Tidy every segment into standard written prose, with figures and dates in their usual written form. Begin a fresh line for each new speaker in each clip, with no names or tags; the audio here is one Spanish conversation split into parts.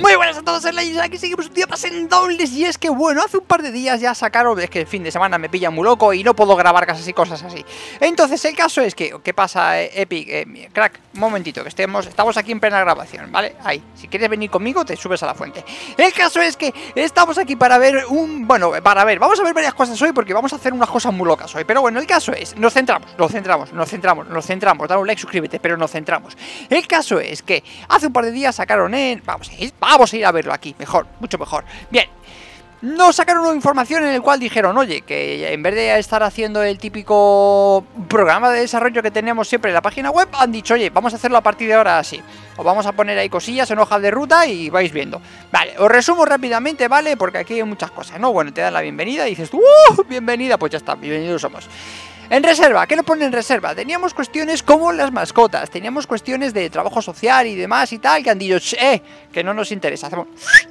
Muy buenas a todos, aquí seguimos un día más en dobles. Y es que bueno, hace un par de días ya sacaron, es que el fin de semana me pilla muy loco y no puedo grabar cosas y cosas así. Entonces el caso es que, ¿qué pasa, Epic? Crack, un momentito, que estamos aquí en plena grabación, ¿vale? Ahí, si quieres venir conmigo te subes a la fuente. El caso es que estamos aquí para ver vamos a ver varias cosas hoy, porque vamos a hacer unas cosas muy locas hoy. Pero bueno, el caso es, nos centramos, dale un like, suscríbete, pero nos centramos. El caso es que hace un par de días sacaron vamos a ir a verlo aquí, mejor, mucho mejor. Bien, nos sacaron una información en el cual dijeron, oye, que en vez de estar haciendo el típico programa de desarrollo que tenemos siempre en la página web, han dicho, oye, vamos a hacerlo a partir de ahora así. Os vamos a poner ahí cosillas en hojas de ruta y vais viendo. Vale, os resumo rápidamente, ¿vale? Porque aquí hay muchas cosas, ¿no? Bueno, te dan la bienvenida y dices, bienvenida, pues ya está, bienvenidos somos. En reserva, ¿qué nos pone en reserva? Teníamos cuestiones como las mascotas, teníamos cuestiones de trabajo social y demás y tal, que han dicho, que no nos interesa, hacemos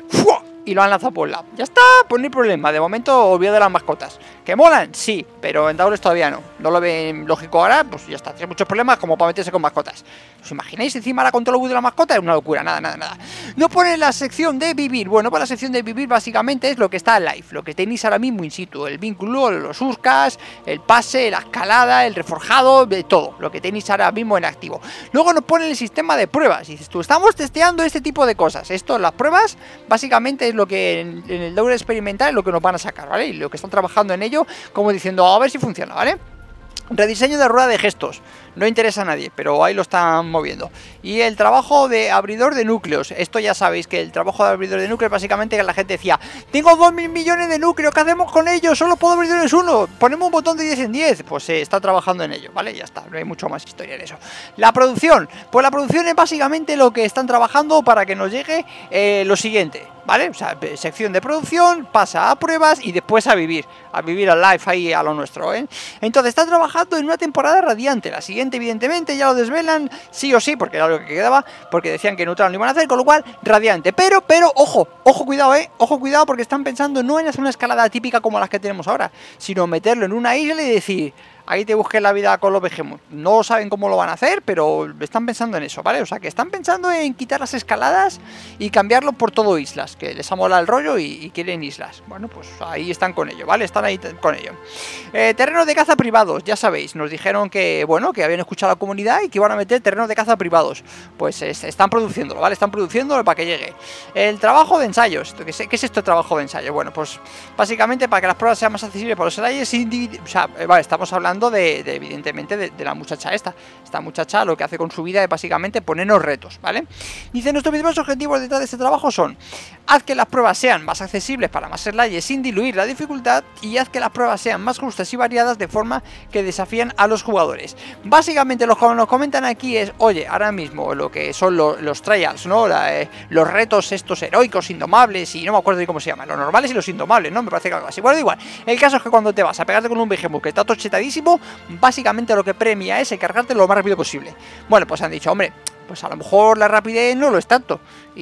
y lo han lanzado por un lado. Ya está, pues no hay problema, de momento olvido de las mascotas. ¿Que molan? Sí, pero en Doubles todavía no. No lo ven lógico ahora, pues ya está, tiene muchos problemas como para meterse con mascotas. ¿Os imagináis encima la control de la mascota? Es una locura, nada. No pone la sección de vivir. Bueno, pues la sección de vivir básicamente es lo que está live, lo que tenéis ahora mismo in situ, el vínculo, los urcas, el pase, la escalada, el reforjado, de todo, lo que tenéis ahora mismo en activo. Luego nos pone el sistema de pruebas, y dices tú, estamos testeando este tipo de cosas. Esto, las pruebas, básicamente es lo que en el Double experimental es lo que nos van a sacar, ¿vale? Y lo que están trabajando en ello, como diciendo, a ver si funciona, ¿vale? Rediseño de rueda de gestos, no interesa a nadie, pero ahí lo están moviendo. Y el trabajo de abridor de núcleos, esto ya sabéis que el trabajo de abridor de núcleos básicamente que la gente decía, tengo 2.000 millones de núcleos, ¿qué hacemos con ellos? Solo puedo abrirles uno, ponemos un botón de 10 en 10, pues se está trabajando en ello, ¿vale? Ya está, no hay mucho más historia en eso. La producción, pues la producción es básicamente lo que están trabajando para que nos llegue lo siguiente, ¿vale? O sea, sección de producción, pasa a pruebas y después a vivir al live ahí a lo nuestro, ¿eh? Entonces está trabajando en una temporada radiante. La siguiente evidentemente ya lo desvelan sí o sí, porque era lo que quedaba, porque decían que neutral no iban a hacer, con lo cual radiante. Pero ojo cuidado, ojo cuidado, porque están pensando no en hacer una escalada típica como las que tenemos ahora, sino meterlo en una isla y decir, ahí te busques la vida con los Behemoth. No saben cómo lo van a hacer, pero están pensando en eso, ¿vale? O sea, que están pensando en quitar las escaladas y cambiarlo por todo islas, que les ha molado el rollo y quieren islas. Bueno, pues ahí están con ello, ¿vale? Están ahí con ello. Terrenos de caza privados, ya sabéis, nos dijeron que, bueno, que habían escuchado a la comunidad y que iban a meter terrenos de caza privados. Pues están produciéndolo, ¿vale? Están produciéndolo para que llegue. El trabajo de ensayos, ¿qué es esto de trabajo de ensayo? Bueno, pues básicamente para que las pruebas sean más accesibles para los slayers, o sea, vale, estamos hablando evidentemente de la muchacha esta muchacha lo que hace con su vida es básicamente ponernos retos, ¿vale? Dice, nuestros principales objetivos detrás de este trabajo son: haz que las pruebas sean más accesibles para más slayers sin diluir la dificultad, y haz que las pruebas sean más justas y variadas de forma que desafíen a los jugadores. Básicamente lo que nos comentan aquí es, oye, ahora mismo lo que son los trials, ¿no? Los retos estos heroicos, indomables, y no me acuerdo de cómo se llaman, los normales y los indomables, ¿no? Me parece que algo así. Bueno, igual, el caso es que cuando te vas a pegarte con un Behemoth que está tochetadísimo, básicamente lo que premia es cargarte lo más rápido posible. Bueno, pues han dicho, hombre, pues a lo mejor la rapidez no lo es tanto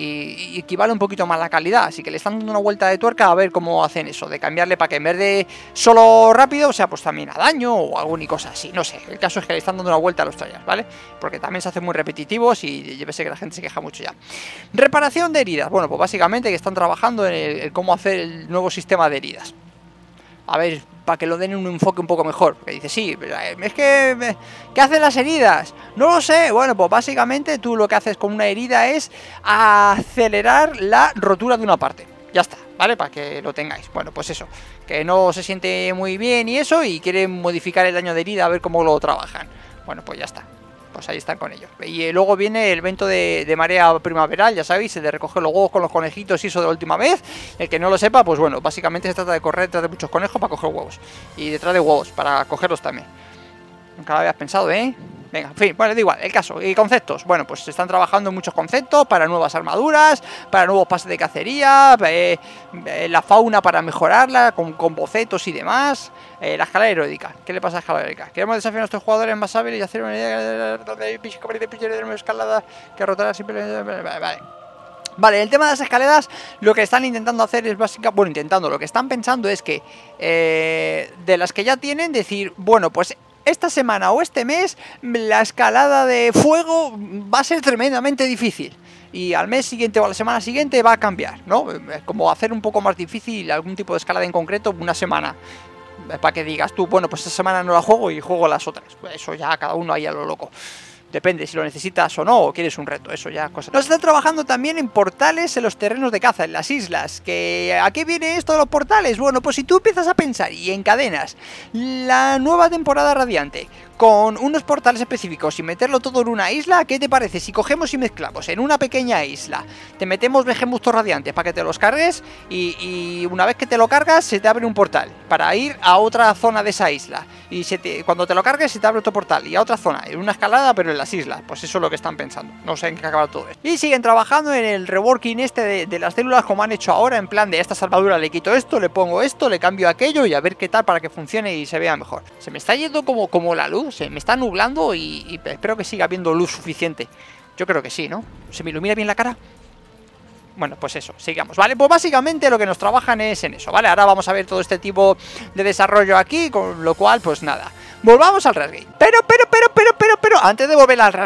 y equivale un poquito más la calidad, así que le están dando una vuelta de tuerca a ver cómo hacen eso, de cambiarle para que en vez de solo rápido, o sea, pues también a daño o alguna cosa así, no sé. El caso es que le están dando una vuelta a los trials, ¿vale? Porque también se hacen muy repetitivos y yo sé que la gente se queja mucho ya. Reparación de heridas, bueno, pues básicamente que están trabajando en el cómo hacer el nuevo sistema de heridas. A ver, para que lo den un enfoque un poco mejor. Porque dice, sí, es que ¿qué hacen las heridas? No lo sé. Bueno, pues básicamente tú lo que haces con una herida es acelerar la rotura de una parte. Ya está, ¿vale? Para que lo tengáis. Bueno, pues eso, que no se siente muy bien y eso, y quieren modificar el daño de herida a ver cómo lo trabajan. Bueno, pues ya está. Pues ahí están con ello. Y luego viene el evento de marea primaveral, ya sabéis, el de recoger los huevos con los conejitos y eso de la última vez. El que no lo sepa, pues bueno, básicamente se trata de correr detrás de muchos conejos para coger huevos. Y detrás de huevos, para cogerlos también. Nunca lo habías pensado, ¿eh? Venga, en fin, bueno, da igual, el caso. Y conceptos, bueno, pues se están trabajando en muchos conceptos para nuevas armaduras, para nuevos pases de cacería, la fauna para mejorarla, con bocetos y demás. La escalada heroica, ¿qué le pasa a la escalada heroica? Queremos desafiar a nuestros jugadores más hábiles y hacer una idea de escalada que rotará siempre. Vale, el tema de las escaleras, lo que están intentando hacer es básicamente, lo que están pensando es que de las que ya tienen, decir, bueno, pues esta semana o este mes la escalada de fuego va a ser tremendamente difícil. y al mes siguiente o a la semana siguiente va a cambiar, ¿no? Como hacer un poco más difícil algún tipo de escalada en concreto una semana, para que digas tú, bueno, pues esta semana no la juego y juego las otras. Pues eso ya cada uno ahí a lo loco. Depende si lo necesitas o no, o quieres un reto, eso ya cosas. Nos están trabajando también en portales en los terrenos de caza, en las islas. ¿A qué viene esto de los portales? Bueno, pues si tú empiezas a pensar y encadenas la nueva temporada radiante con unos portales específicos y meterlo todo en una isla, ¿qué te parece? Si cogemos y mezclamos en una pequeña isla, te metemos Vegemustos radiantes para que te los cargues y una vez que te lo cargas se te abre un portal para ir a otra zona de esa isla. Y cuando te lo cargues se te abre otro portal y a otra zona, en una escalada pero en las islas. Pues eso es lo que están pensando, no sé en qué acaba todo esto. Y siguen trabajando en el reworking este de las células como han hecho ahora, en plan de a esta salvadura le quito esto, le pongo esto, le cambio aquello y a ver qué tal para que funcione y se vea mejor. Se me está yendo como la luz, se me está nublando y espero que siga habiendo luz suficiente. Yo creo que sí, ¿no? ¿Se me ilumina bien la cara? Bueno, pues eso, sigamos, ¿vale? Pues básicamente lo que nos trabajan es en eso, ¿vale? Ahora vamos a ver todo este tipo de desarrollo aquí, con lo cual, pues nada. Volvamos al Rashgate. Pero, antes de volver al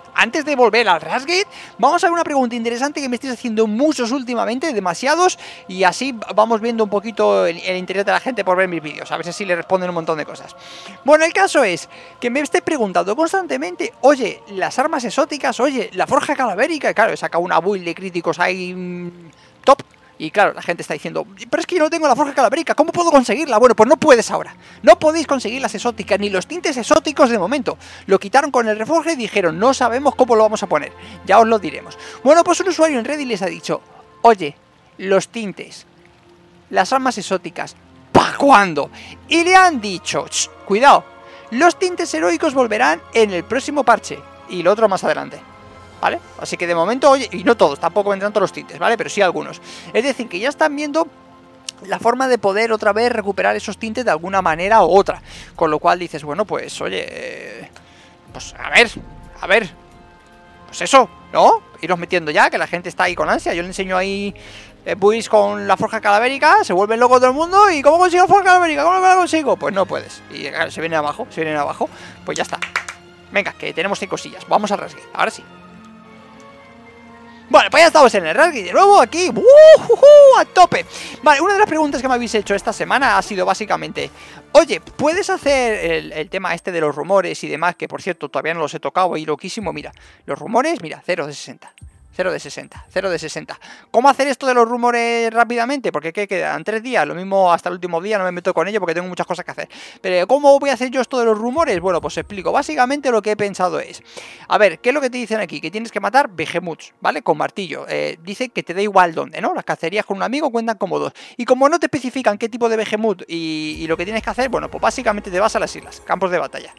Rashgate, vamos a ver una pregunta interesante que me estáis haciendo muchos últimamente, demasiados, y así vamos viendo un poquito el interés de la gente por ver mis vídeos, a ver si así le responden un montón de cosas. Bueno, el caso es que me esté preguntando constantemente, oye, las armas exóticas, oye, la forja calavérica, y claro, he sacado una build de críticos ahí top. Y claro, la gente está diciendo, pero es que yo no tengo la forja calavérica, ¿cómo puedo conseguirla? Bueno, pues no puedes ahora. No podéis conseguir las exóticas, ni los tintes exóticos de momento. Lo quitaron con el reforge y dijeron, no sabemos cómo lo vamos a poner. Ya os lo diremos. Bueno, pues un usuario en Reddit les ha dicho, oye, los tintes, las armas exóticas, ¿para cuándo? Y le han dicho, cuidado, los tintes heroicos volverán en el próximo parche. Y lo otro más adelante. ¿Vale? Así que de momento, oye, y no todos, tampoco vendrán todos los tintes, ¿vale? Pero sí algunos. Es decir, que ya están viendo la forma de poder otra vez recuperar esos tintes de alguna manera u otra. Con lo cual dices, bueno, pues, oye, pues a ver, pues eso, ¿no? Iros metiendo ya, que la gente está ahí con ansia. Yo le enseño ahí builds con la forja calavérica, se vuelven locos todo el mundo. ¿Y cómo consigo la forja calavérica? ¿Cómo la consigo? Pues no puedes. Y claro, se vienen abajo, pues ya está. Venga, que tenemos 5 cosillas, vamos al Rashgate, ahora sí. Bueno, pues ya estamos en el Rashgate de nuevo, aquí, a tope. Vale, una de las preguntas que me habéis hecho esta semana ha sido básicamente, oye, ¿puedes hacer el tema este de los rumores y demás? Que por cierto, todavía no los he tocado, y loquísimo, mira, los rumores, mira, 0 de 60. 0 de 60, 0 de 60. ¿Cómo hacer esto de los rumores rápidamente? Porque ¿qué quedan? 3 días, lo mismo hasta el último día, no me meto con ello porque tengo muchas cosas que hacer. Pero ¿cómo voy a hacer yo esto de los rumores? Bueno, pues explico. Básicamente lo que he pensado es, a ver, ¿qué es lo que te dicen aquí? Que tienes que matar Behemoths, ¿vale? Con martillo. Dice que te da igual dónde, ¿no? Las cacerías con un amigo cuentan como 2. Y como no te especifican qué tipo de Behemoth y lo que tienes que hacer, bueno, pues básicamente te vas a las islas, campos de batalla.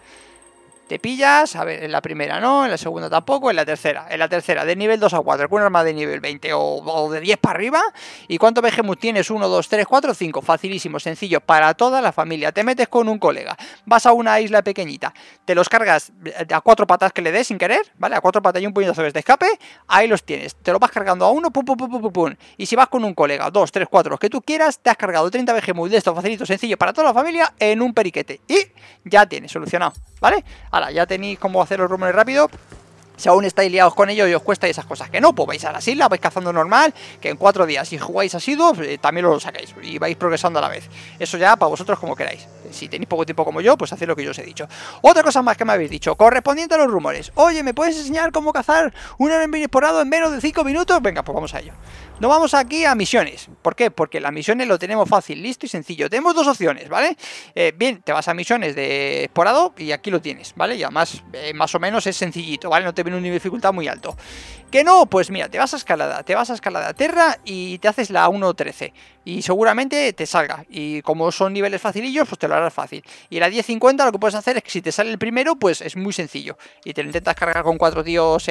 Te pillas, a ver, en la primera no, en la segunda tampoco, en la tercera, de nivel 2 a 4, con un arma de nivel 20 o de 10 para arriba. ¿Y cuántos Behemoth tienes? 1, 2, 3, 4, 5, facilísimo, sencillo, para toda la familia. Te metes con un colega, vas a una isla pequeñita, te los cargas a 4 patas que le des sin querer, ¿vale? A 4 patas y un puñetazo de escape, ahí los tienes, te lo vas cargando a uno, pum, pum, pum, pum, pum, pum. Y si vas con un colega, 2, 3, 4, los que tú quieras, te has cargado 30 Behemoth de esto, facilito, sencillo, para toda la familia, en un periquete. Y ya tienes, solucionado, ¿vale? Ahora, ya tenéis cómo hacer los rumores rápido. Si aún estáis liados con ello y os cuesta esas cosas que no, pues vais a las islas, vais cazando normal, que en 4 días si jugáis asiduos también lo sacáis y vais progresando a la vez. Eso ya para vosotros como queráis. Si tenéis poco tiempo como yo, pues haced lo que yo os he dicho. Otra cosa más que me habéis dicho, correspondiente a los rumores. Oye, ¿me puedes enseñar cómo cazar un enemigo inesperado en menos de 5 minutos? Venga, pues vamos a ello. Nos vamos aquí a misiones. ¿Por qué? Porque las misiones lo tenemos fácil, listo y sencillo. Tenemos 2 opciones, ¿vale? Bien, te vas a misiones de esporado y aquí lo tienes, ¿vale? Y además, más o menos es sencillito, ¿vale? No te viene un nivel de dificultad muy alto. ¿Que no? Pues mira, te vas a escalada a Terra y te haces la 1.13 y seguramente te salga. Y como son niveles facilillos, pues te lo harás fácil. Y la 10.50 lo que puedes hacer es que si te sale el primero, pues es muy sencillo. Y te lo intentas cargar con 4 tíos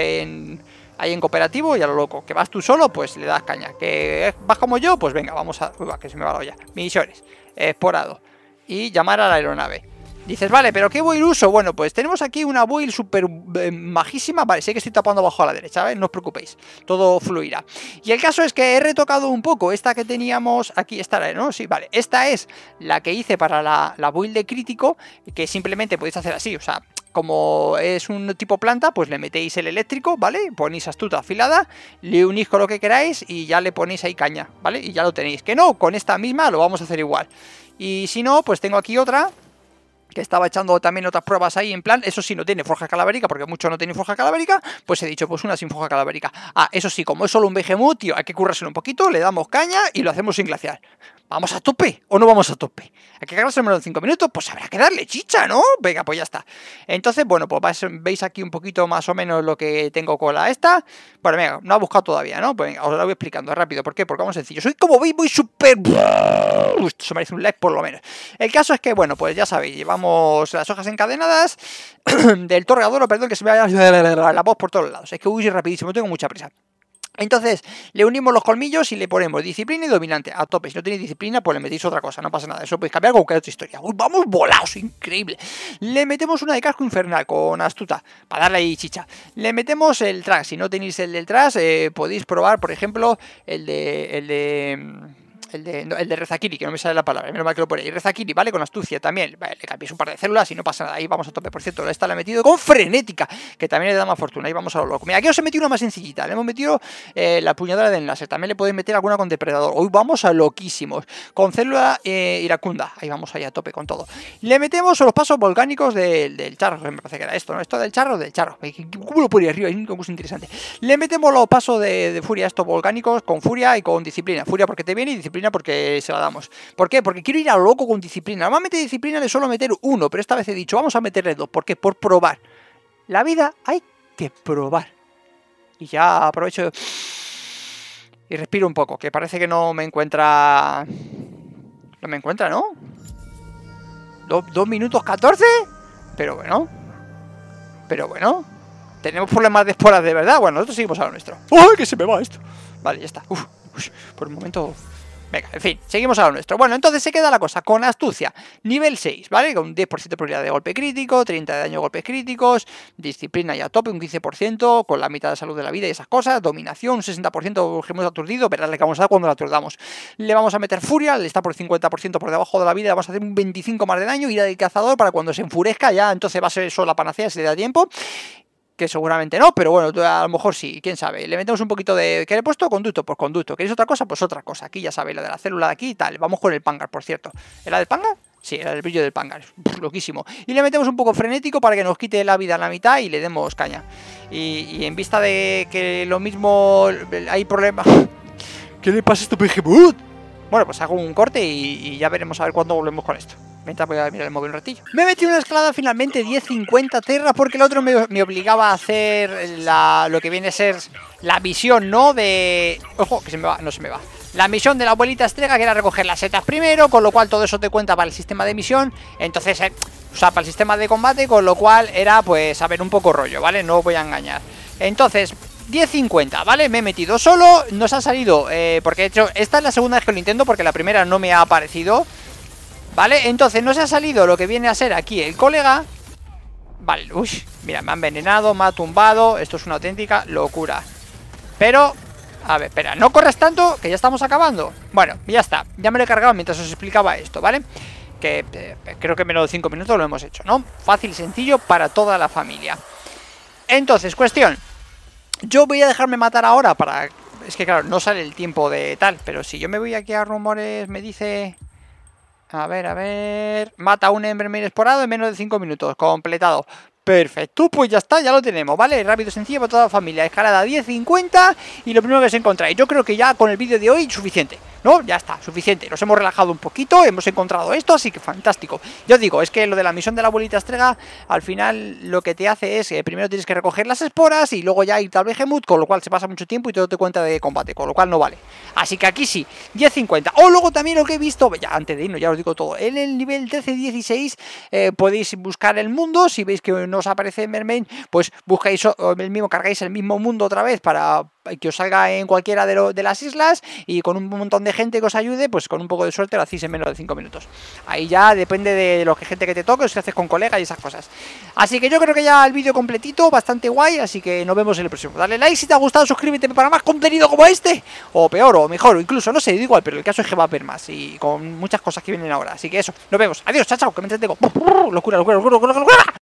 ahí en cooperativo y a lo loco. Que vas tú solo, pues le das caña. Que vas como yo, pues venga, vamos a... Uy, va, que se me va la olla. Misiones, exporado y llamar a la aeronave. Dices, vale, pero ¿qué build uso? Bueno, pues tenemos aquí una build súper majísima. Vale, sé que estoy tapando abajo a la derecha, ¿vale? No os preocupéis, todo fluirá. Y el caso es que he retocado un poco esta que teníamos aquí, esta, ¿no? Sí, vale, esta es la que hice para la build de crítico, que simplemente podéis hacer así, o sea, como es un tipo planta, pues le metéis el eléctrico, ¿vale? Ponéis astuta afilada, le unís con lo que queráis y ya le ponéis ahí caña, ¿vale? Y ya lo tenéis. Que no, con esta misma lo vamos a hacer igual. Y si no, pues tengo aquí otra que estaba echando también otras pruebas ahí en plan, eso sí, no tiene forja calavérica, porque muchos no tienen forja calavérica, pues he dicho, pues una sin forja calavérica. Ah, eso sí, como es solo un Behemoth, tío, hay que currárselo un poquito, le damos caña y lo hacemos sin glacial. ¿Vamos a tope o no vamos a tope? Hay que cargárselo en 5 minutos, pues habrá que darle chicha, ¿no? Venga, pues ya está. Entonces, bueno, pues veis aquí un poquito más o menos lo que tengo con la esta. Bueno, venga, no ha buscado todavía, ¿no? Pues venga, os lo voy explicando rápido. ¿Por qué? Porque vamos sencillo. Soy como veis, voy súper... Esto merece un like por lo menos. El caso es que, bueno, pues ya sabéis, llevamos las hojas encadenadas del torreador, perdón, que se me vaya la voz por todos lados. Es que voy rapidísimo, tengo mucha prisa. Entonces, le unimos los colmillos y le ponemos disciplina y dominante a tope. Si no tenéis disciplina, pues le metéis otra cosa, no pasa nada. Eso podéis cambiar con cualquier otra historia. ¡Uy, vamos volados! Increíble. Le metemos una de casco infernal con astuta, para darle ahí chicha. Le metemos el trash. Si no tenéis el del trash, podéis probar, por ejemplo, el de Rezakiri, que no me sale la palabra, menos mal que lo pone. Y Rezakiri, ¿vale? Con astucia también. Vale, le cambiéis un par de células y no pasa nada. Ahí vamos a tope. Por cierto, esta la he metido con frenética, que también le da más fortuna. Ahí vamos a lo loco. Mira, aquí os he metido una más sencillita. Le hemos metido la puñadora de enlace. También le podéis meter alguna con depredador. Hoy vamos a loquísimos. Con célula iracunda. Ahí vamos ahí a tope con todo. Le metemos los pasos volcánicos del charro. Me parece que era esto, ¿no? Esto del charro. ¿Cómo lo ponía arriba? Es un concurso interesante. Le metemos los pasos de furia, estos volcánicos, con furia y con disciplina. Furia porque te viene y disciplina porque se la damos. ¿Por qué? Porque quiero ir a lo loco con disciplina. Normalmente disciplina le suelo meter 1, pero esta vez he dicho, vamos a meterle 2. ¿Por qué? Por probar. La vida hay que probar. Y ya aprovecho y respiro un poco, que parece que no me encuentra... No me encuentra, ¿no? 2 minutos 14. Pero bueno. Tenemos problemas de esporas de verdad. Bueno, nosotros seguimos a lo nuestro. ¡Ay, que se me va esto! Vale, ya está. Por un momento... Venga, en fin, seguimos a lo nuestro. Bueno, entonces se queda la cosa con astucia, nivel 6, ¿vale? Con un 10% de probabilidad de golpe crítico, 30 de daño a golpes críticos, disciplina y a tope, un 15%, con la mitad de salud de la vida y esas cosas, dominación, un 60% gememos aturdido, verás que vamos a dar cuando la aturdamos. Le vamos a meter furia, le está por 50% por debajo de la vida, le vamos a hacer un 25 más de daño, ira del cazador para cuando se enfurezca, ya entonces va a ser eso la panacea si le da tiempo. Que seguramente no, pero bueno, a lo mejor sí, quién sabe. Le metemos un poquito de... ¿Qué le he puesto? Conducto, pues conducto. ¿Queréis otra cosa? Pues otra cosa. Aquí ya sabéis, la de la célula de aquí y tal. Vamos con el Pangar, por cierto. ¿Era del Pangar? Sí, era el brillo del Pangar. Loquísimo. Y le metemos un poco frenético para que nos quite la vida a la mitad y le demos caña. Y en vista de que lo mismo hay problemas... ¿Qué le pasa a este Behemoth? Bueno, pues hago un corte y ya veremos a ver cuándo volvemos con esto. Mientras voy a mirar el móvil un ratillo. Me he metido una escalada finalmente 10-50 terras porque el otro me obligaba a hacer lo que viene a ser la misión, ¿no? De... Ojo, que se me va, no se me va. La misión de la abuelita estrega, que era recoger las setas primero, con lo cual todo eso te cuenta para el sistema de misión. Entonces, o sea, para el sistema de combate, con lo cual era, pues, a ver, un poco rollo, ¿vale? No os voy a engañar. Entonces... 10.50, ¿vale? Me he metido solo, nos ha salido, porque de hecho, esta es la segunda vez que lo intento porque la primera no me ha aparecido, ¿vale? Entonces nos ha salido lo que viene a ser aquí el colega, vale, uy, mira, me ha envenenado, me ha tumbado, esto es una auténtica locura, pero, a ver, espera, no corres tanto, que ya estamos acabando, bueno, ya está, ya me lo he cargado mientras os explicaba esto, ¿vale? Que creo que menos de 5 minutos lo hemos hecho, ¿no? Fácil y sencillo para toda la familia. Entonces, cuestión. Yo voy a dejarme matar ahora para... Es que claro, no sale el tiempo de tal. Pero si yo me voy aquí a rumores, me dice... A ver... Mata a un Embermane esporado en menos de 5 minutos. Completado. Perfecto, pues ya está, ya lo tenemos, ¿vale? Rápido, sencillo para toda la familia. Escalada 10-50 y lo primero que os encontráis. Yo creo que ya con el vídeo de hoy suficiente, ¿no? Ya está, suficiente. Nos hemos relajado un poquito, hemos encontrado esto, así que fantástico. Yo os digo, es que lo de la misión de la abuelita estrega, al final lo que te hace es que primero tienes que recoger las esporas y luego ya irte al Behemoth, con lo cual se pasa mucho tiempo y todo te cuenta de combate, con lo cual no vale. Así que aquí sí, 10-50. O luego también lo que he visto, ya antes de irnos, ya os digo todo, en el nivel 13-16 podéis buscar el mundo, si veis que no os aparece Embermane, pues buscáis el mismo, cargáis el mismo mundo otra vez para que os salga en cualquiera de las islas y con un montón de gente que os ayude, pues con un poco de suerte lo hacéis en menos de 5 minutos. Ahí ya depende de lo que gente que te toque, o si haces con colegas y esas cosas. Así que yo creo que ya el vídeo completito, bastante guay, así que nos vemos en el próximo. Dale like si te ha gustado, suscríbete para más contenido como este, o peor, o mejor, o incluso, no sé, da igual, pero el caso es que va a haber más y con muchas cosas que vienen ahora. Así que eso, nos vemos. Adiós, chao, chao, que me entretengo. Locura, locura, locura, locura, locura.